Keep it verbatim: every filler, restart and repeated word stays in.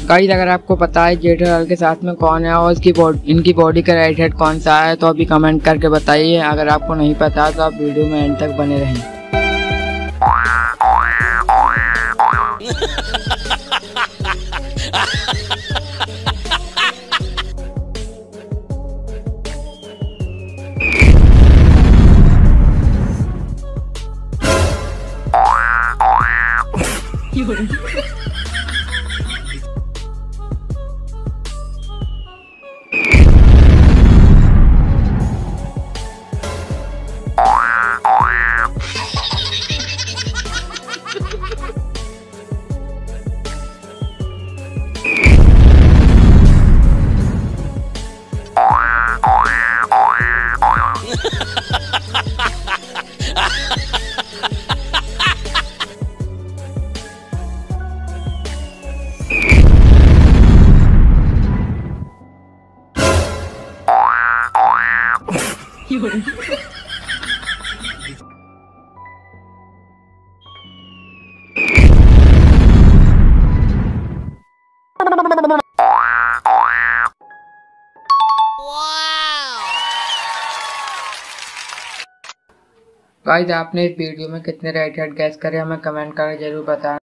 Guys अगर आपको पता है जेठालाल के साथ में कौन है और इसकी बॉडी इनकी बॉडी का राइट हेड कौन सा है तो अभी कमेंट करके बताइए। अगर आपको नहीं पता तो आप वीडियो में एंड तक बने रहें। गाइस आपने इस वीडियो में कितने राइट हेड गैस करे हमें कमेंट करके जरूर बताएं।